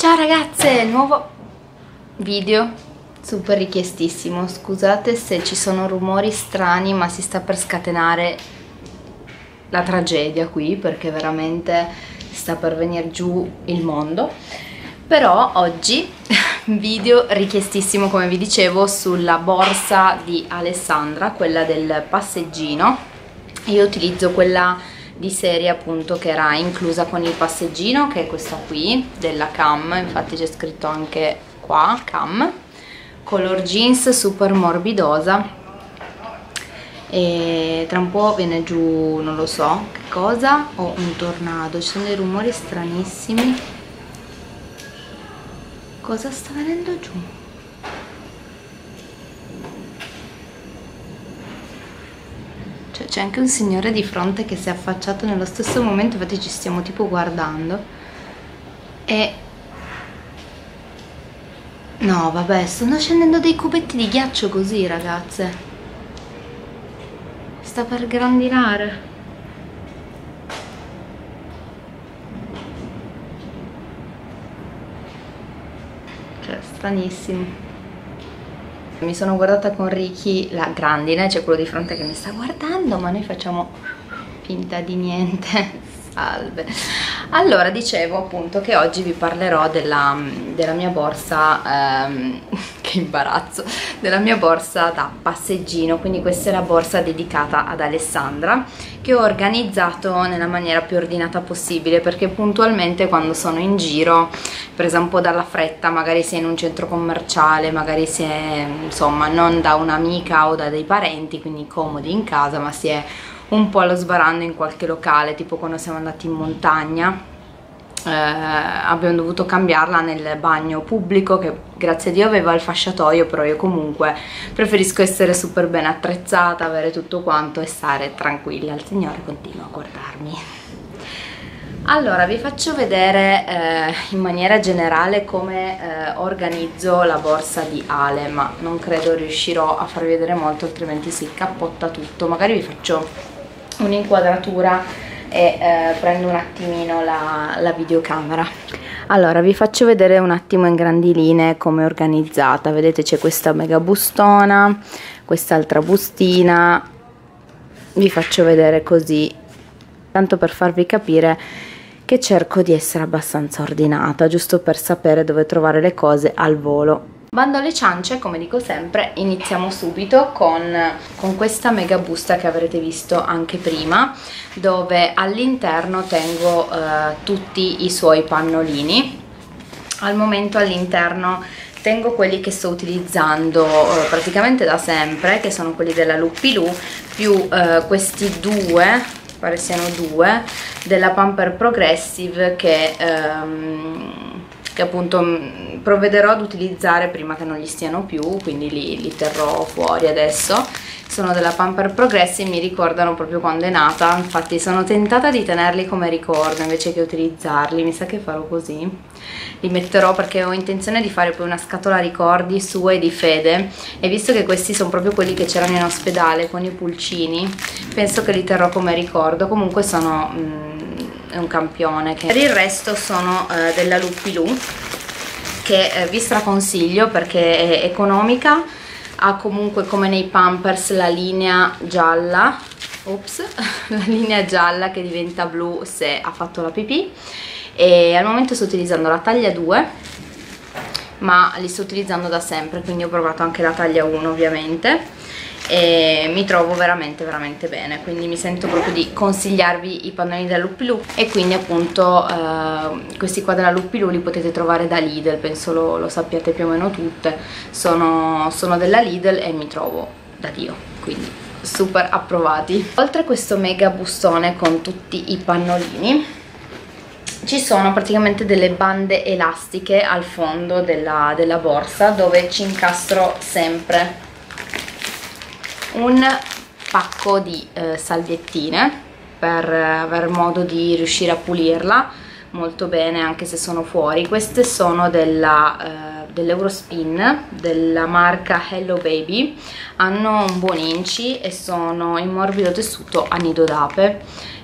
Ciao ragazze, nuovo video super richiestissimo. Scusate se ci sono rumori strani, ma si sta per scatenare la tragedia qui, perché veramente sta per venire giù il mondo. Però oggi video richiestissimo, come vi dicevo, sulla borsa di Alessandra, quella del passeggino. Io utilizzo quella di serie appunto che era inclusa con il passeggino, che è questa qui della Cam, infatti c'è scritto anche qua Cam, color jeans, super morbidosa, e tra un po' viene giù non lo so che cosa, o un tornado, ci sono dei rumori stranissimi. Cosa sta venendo giù? C'è anche un signore di fronte che si è affacciato nello stesso momento, infatti ci stiamo tipo guardando. E no, vabbè, stanno scendendo dei cubetti di ghiaccio così, ragazze. Sta per grandinare. Cioè, stranissimo. Mi sono guardata con Ricky la grandine, c'è quello di fronte che mi sta guardando, ma noi facciamo finta di niente. Salve. Allora, dicevo appunto che oggi vi parlerò della mia borsa, che imbarazzo, della mia borsa da passeggino. Quindi questa è la borsa dedicata ad Alessandra, che ho organizzato nella maniera più ordinata possibile, perché puntualmente quando sono in giro, presa un po' dalla fretta, magari si è in un centro commerciale, magari si è insomma non da un'amica o da dei parenti, quindi comodi in casa, ma si è un po' allo sbarando in qualche locale, tipo quando siamo andati in montagna. Abbiamo dovuto cambiarla nel bagno pubblico, che grazie a Dio aveva il fasciatoio, però io comunque preferisco essere super ben attrezzata, avere tutto quanto e stare tranquilla. Il signore continua a guardarmi. Allora, vi faccio vedere in maniera generale come organizzo la borsa di Ale, ma non credo riuscirò a farvi vedere molto, altrimenti si cappotta tutto. Magari vi faccio un'inquadratura e prendo un attimino la videocamera. Allora, vi faccio vedere un attimo in grandi linee come è organizzata. Vedete, c'è questa mega bustona, quest'altra bustina. Vi faccio vedere così, tanto per farvi capire che cerco di essere abbastanza ordinata, giusto per sapere dove trovare le cose al volo. Bando alle ciance, come dico sempre, iniziamo subito con questa mega busta che avrete visto anche prima, dove all'interno tengo tutti i suoi pannolini. Al momento all'interno tengo quelli che sto utilizzando praticamente da sempre, che sono quelli della Luppilù, più questi due, pare siano due, della Pamper Progressive, che appunto provvederò ad utilizzare prima che non gli stiano più, quindi li terrò fuori adesso. Sono della Pamper Progressive, mi ricordano proprio quando è nata, infatti sono tentata di tenerli come ricordo invece che utilizzarli. Mi sa che farò così, li metterò perché ho intenzione di fare poi una scatola ricordi sua e di Fede, e visto che questi sono proprio quelli che c'erano in ospedale con i pulcini, penso che li terrò come ricordo. Comunque sono è un campione. Per il resto sono della Luppilù, che vi straconsiglio perché è economica, ha comunque come nei Pampers la linea gialla, la linea gialla che diventa blu se ha fatto la pipì, e al momento sto utilizzando la taglia 2, ma li sto utilizzando da sempre, quindi ho provato anche la taglia 1 ovviamente, e mi trovo veramente bene, quindi mi sento proprio di consigliarvi i pannolini della Luppilù. E quindi appunto questi qua della Luppilù li potete trovare da Lidl, penso lo sappiate più o meno tutte, sono della Lidl e mi trovo da Dio, quindi super approvati. Oltre a questo mega bustone con tutti i pannolini, ci sono praticamente delle bande elastiche al fondo della borsa, dove ci incastro sempre un pacco di salviettine per aver modo di riuscire a pulirla molto bene anche se sono fuori. Queste sono dell'Eurospin, della marca Hello Baby, hanno un buon inci e sono in morbido tessuto a nido d'ape,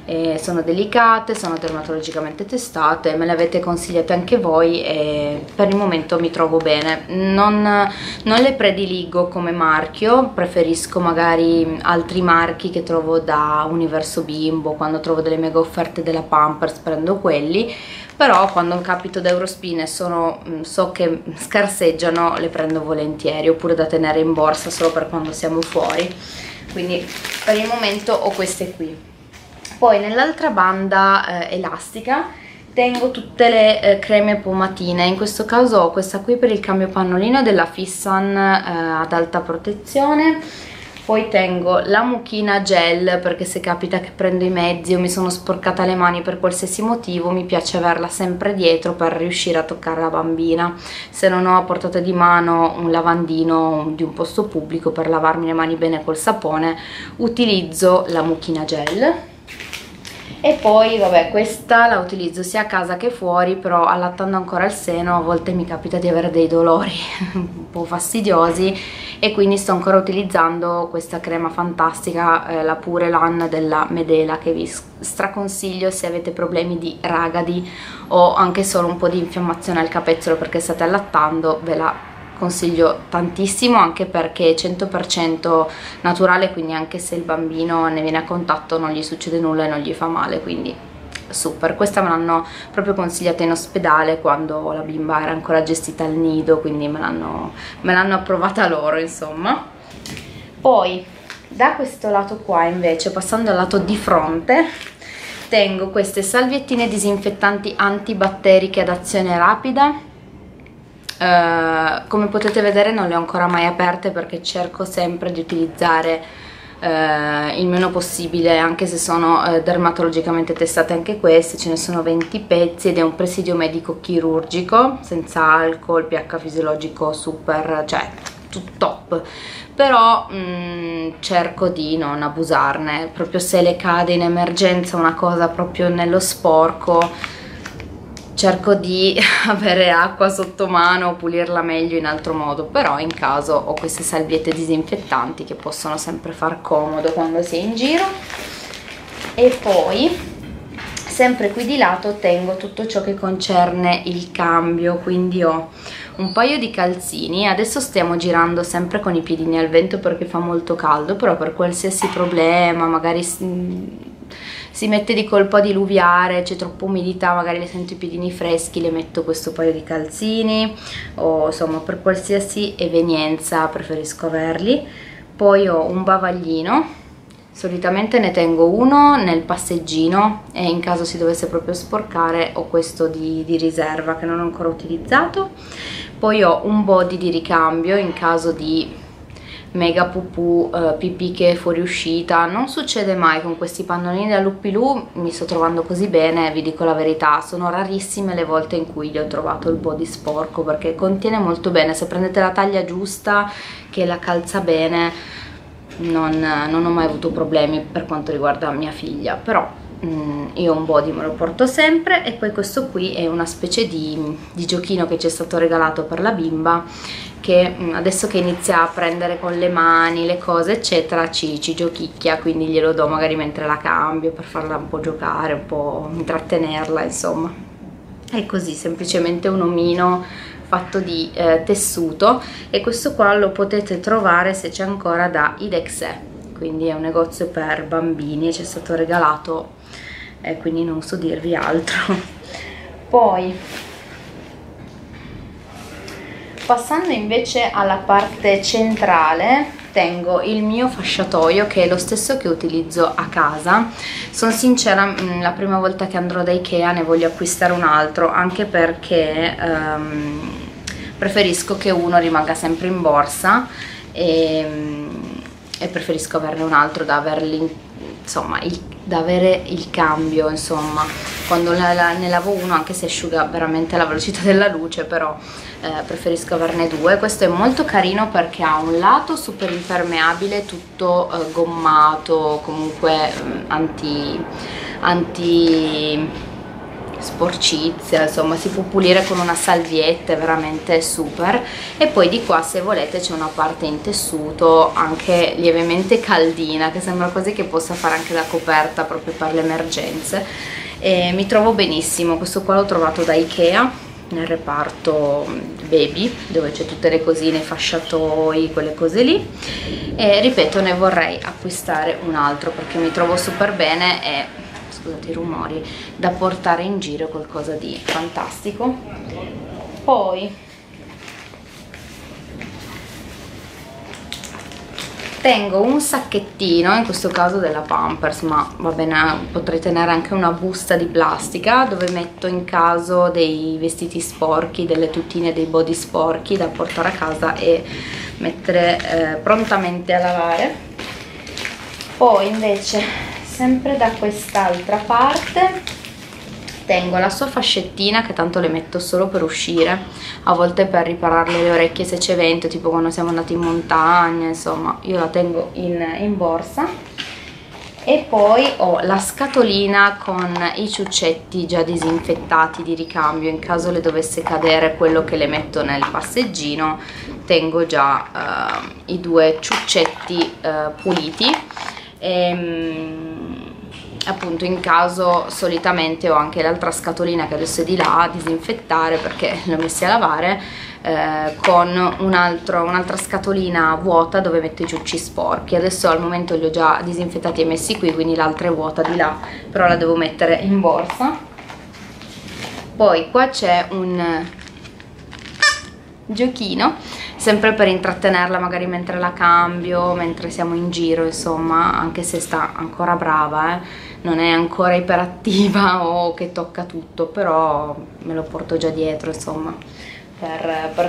sono delicate, sono dermatologicamente testate, me le avete consigliate anche voi e per il momento mi trovo bene. Non le prediligo come marchio, preferisco magari altri marchi che trovo da Universo Bimbo. Quando trovo delle mega offerte della Pampers prendo quelli, però quando capito da Eurospin e so che scarseggiano le prendo volentieri, oppure da tenere in borsa solo per quando siamo fuori. Quindi per il momento ho queste qui. Poi nell'altra banda elastica tengo tutte le creme pomatine. In questo caso ho questa qui per il cambio pannolino della Fissan ad alta protezione. Poi tengo la mucchina gel, perché se capita che prendo i mezzi o mi sono sporcata le mani per qualsiasi motivo, mi piace averla sempre dietro per riuscire a toccare la bambina. Se non ho a portata di mano un lavandino di un posto pubblico per lavarmi le mani bene col sapone, utilizzo la mucchina gel. E poi vabbè, questa la utilizzo sia a casa che fuori, però allattando ancora il seno a volte mi capita di avere dei dolori un po' fastidiosi e quindi sto ancora utilizzando questa crema fantastica, la Pure Lan della Medela, che vi straconsiglio se avete problemi di ragadi o anche solo un po' di infiammazione al capezzolo perché state allattando. Ve la consiglio tantissimo, anche perché è 100% naturale, quindi anche se il bambino ne viene a contatto non gli succede nulla e non gli fa male, quindi super. Questa me l'hanno proprio consigliata in ospedale quando la bimba era ancora gestita al nido, quindi me l'hanno approvata loro, insomma. Poi da questo lato qua invece, passando al lato di fronte, tengo queste salviettine disinfettanti antibatteriche ad azione rapida. Come potete vedere non le ho ancora mai aperte perché cerco sempre di utilizzare il meno possibile, anche se sono dermatologicamente testate anche queste. Ce ne sono 20 pezzi ed è un presidio medico chirurgico, senza alcol, pH fisiologico super, cioè tutto top, però cerco di non abusarne. Proprio se le cade in emergenza una cosa proprio nello sporco, cerco di avere acqua sotto mano, pulirla meglio in altro modo, però in caso ho queste salviette disinfettanti che possono sempre far comodo quando si è in giro. E poi sempre qui di lato tengo tutto ciò che concerne il cambio, quindi ho un paio di calzini. Adesso stiamo girando sempre con i piedini al vento perché fa molto caldo, però per qualsiasi problema, magari si mette di colpo a diluviare, c'è troppa umidità, magari le sento i piedini freschi, le metto questo paio di calzini, o insomma per qualsiasi evenienza preferisco averli. Poi ho un bavaglino, solitamente ne tengo uno nel passeggino e in caso si dovesse proprio sporcare ho questo di riserva che non ho ancora utilizzato. Poi ho un body di ricambio in caso di mega pupù, pipì che è fuoriuscita. Non succede mai con questi pannolini da Luppilù, mi sto trovando così bene, vi dico la verità. Sono rarissime le volte in cui gli ho trovato il body sporco perché contiene molto bene. Se prendete la taglia giusta che la calza bene non ho mai avuto problemi per quanto riguarda mia figlia, però io un body me lo porto sempre. E poi questo qui è una specie di giochino che ci è stato regalato per la bimba, che adesso che inizia a prendere con le mani le cose eccetera ci giochicchia, quindi glielo do magari mentre la cambio per farla un po' giocare, un po' intrattenerla, insomma. È così, semplicemente un omino fatto di tessuto, e questo qua lo potete trovare, se c'è ancora, da Idexé, quindi è un negozio per bambini e ci è stato regalato, quindi non so dirvi altro. Poi passando invece alla parte centrale tengo il mio fasciatoio, che è lo stesso che utilizzo a casa. Sono sincera, la prima volta che andrò da Ikea ne voglio acquistare un altro, anche perché preferisco che uno rimanga sempre in borsa e preferisco averne un altro da averli, insomma, da avere il cambio, insomma, quando ne lavo uno, anche se asciuga veramente alla velocità della luce, però preferisco averne due. Questo è molto carino perché ha un lato super impermeabile, tutto gommato, comunque sporcizia, insomma si può pulire con una salvietta, è veramente super. E poi di qua, se volete, c'è una parte in tessuto anche lievemente caldina, che sembra quasi che possa fare anche da coperta proprio per le emergenze, e mi trovo benissimo. Questo qua l'ho trovato da Ikea nel reparto baby, dove c'è tutte le cosine, i fasciatoi, quelle cose lì, e ripeto, ne vorrei acquistare un altro perché mi trovo super bene e, scusate i rumori, da portare in giro, qualcosa di fantastico. Poi tengo un sacchettino, in questo caso della Pampers, ma va bene, potrei tenere anche una busta di plastica dove metto in caso dei vestiti sporchi, delle tutine, dei body sporchi da portare a casa e mettere prontamente a lavare. Poi invece, sempre da quest'altra parte, tengo la sua fascettina, che tanto le metto solo per uscire, a volte per ripararle le orecchie se c'è vento, tipo quando siamo andati in montagna, insomma io la tengo in borsa. E poi ho la scatolina con i ciuccetti già disinfettati di ricambio, in caso le dovesse cadere quello che le metto nel passeggino, tengo già i 2 ciuccetti puliti. Appunto, in caso, solitamente ho anche l'altra scatolina che adesso è di là a disinfettare perché l'ho messi a lavare, con un'altra scatolina vuota dove metto i ciucci sporchi. Adesso al momento li ho già disinfettati e messi qui, quindi l'altra è vuota di là, però la devo mettere in borsa. Poi qua c'è un giochino, sempre per intrattenerla magari mentre la cambio, mentre siamo in giro, insomma, anche se sta ancora brava, non è ancora iperattiva o che tocca tutto, però me lo porto già dietro, insomma, per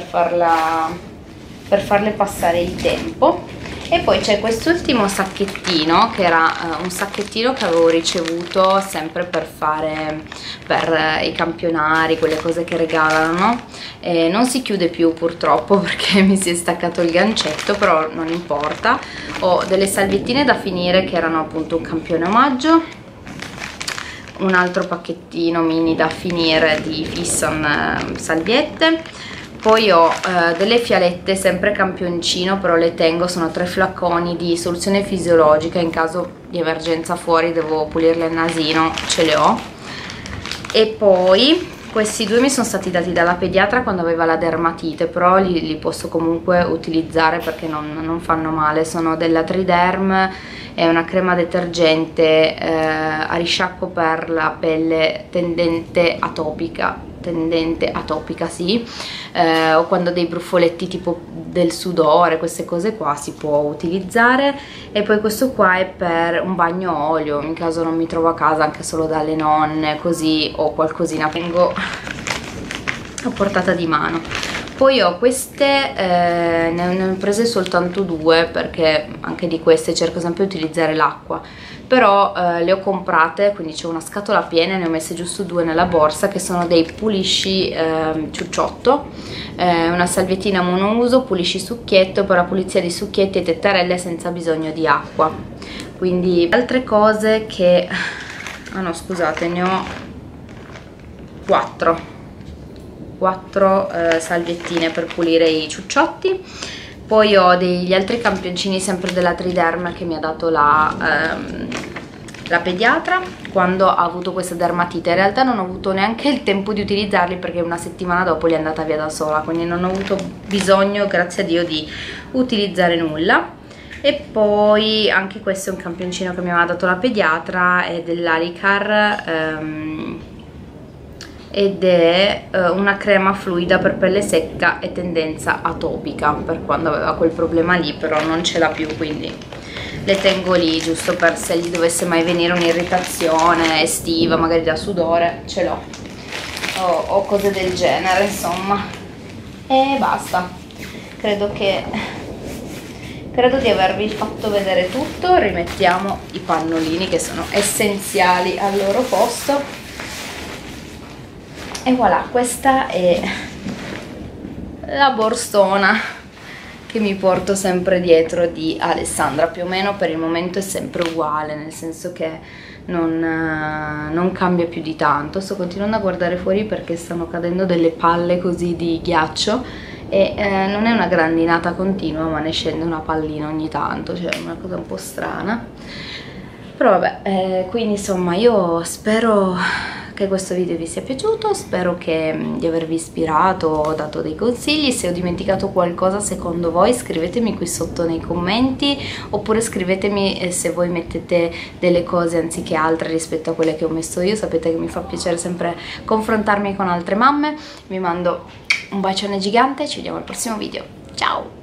farle passare il tempo. E poi c'è quest'ultimo sacchettino, che era un sacchettino che avevo ricevuto sempre per fare per i campionari, quelle cose che regalano. Non si chiude più purtroppo perché mi si è staccato il gancetto, però non importa. Ho delle salviettine da finire che erano appunto un campione omaggio, un altro pacchettino mini da finire di Fisson salviette. Poi ho delle fialette sempre campioncino, però le tengo, sono 3 flacconi di soluzione fisiologica, in caso di emergenza fuori devo pulirle il nasino, ce le ho. E poi questi 2 mi sono stati dati dalla pediatra quando aveva la dermatite, però li posso comunque utilizzare perché non fanno male. Sono della Triderm, è una crema detergente a risciacquo per la pelle tendente atopica, sì, o quando dei brufoletti tipo del sudore, queste cose qua si può utilizzare. E poi questo qua è per un bagno olio, in caso non mi trovo a casa anche solo dalle nonne, così ho qualcosina, tengo a portata di mano. Poi ho queste, ne ho prese soltanto 2 perché anche di queste cerco sempre di utilizzare l'acqua, però le ho comprate, quindi c'è una scatola piena e ne ho messe giusto 2 nella borsa, che sono dei pulisci ciucciotto, una salviettina monouso, pulisci succhietto per la pulizia di succhietti e tettarelle senza bisogno di acqua. Quindi altre cose che, ah no scusate, ne ho 4 salviettine per pulire i ciucciotti. Poi ho degli altri campioncini sempre della Triderm che mi ha dato la pediatra quando ha avuto questa dermatite. In realtà non ho avuto neanche il tempo di utilizzarli perché una settimana dopo li è andata via da sola, quindi non ho avuto bisogno, grazie a Dio, di utilizzare nulla. E poi anche questo è un campioncino che mi aveva dato la pediatra, è dell'Alicar, ed è una crema fluida per pelle secca e tendenza atopica, per quando aveva quel problema lì, però non ce l'ha più, quindi le tengo lì giusto per se gli dovesse mai venire un'irritazione estiva, magari da sudore, ce l'ho, o cose del genere, insomma. E basta, credo di avervi fatto vedere tutto. Rimettiamo i pannolini che sono essenziali al loro posto. E voilà, questa è la borsona che mi porto sempre dietro di Alessandra. Più o meno per il momento è sempre uguale, nel senso che non cambia più di tanto. Sto continuando a guardare fuori perché stanno cadendo delle palle così di ghiaccio e non è una grandinata continua, ma ne scende una pallina ogni tanto, cioè è una cosa un po' strana. Però vabbè, quindi insomma io spero che questo video vi sia piaciuto, spero di avervi ispirato, ho dato dei consigli. Se ho dimenticato qualcosa secondo voi scrivetemi qui sotto nei commenti, oppure scrivetemi se voi mettete delle cose anziché altre rispetto a quelle che ho messo io. Sapete che mi fa piacere sempre confrontarmi con altre mamme. Vi mando un bacione gigante, ci vediamo al prossimo video, ciao!